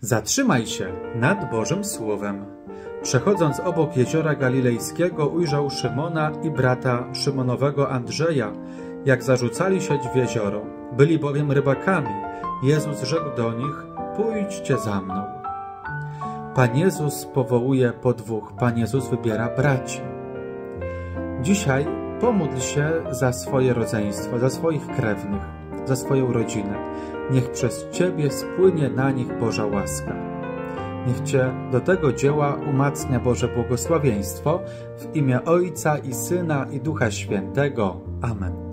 Zatrzymaj się nad Bożym Słowem. Przechodząc obok jeziora Galilejskiego, ujrzał Szymona i brata Szymonowego Andrzeja, jak zarzucali sieć w jezioro. Byli bowiem rybakami. Jezus rzekł do nich: pójdźcie za mną. Pan Jezus powołuje podwóch. Pan Jezus wybiera braci. Dzisiaj pomódl się za swoje rodzeństwo, za swoich krewnych, za swoją rodzinę. Niech przez Ciebie spłynie na nich Boża łaska. Niech Cię do tego dzieła umacnia Boże błogosławieństwo w imię Ojca i Syna i Ducha Świętego. Amen.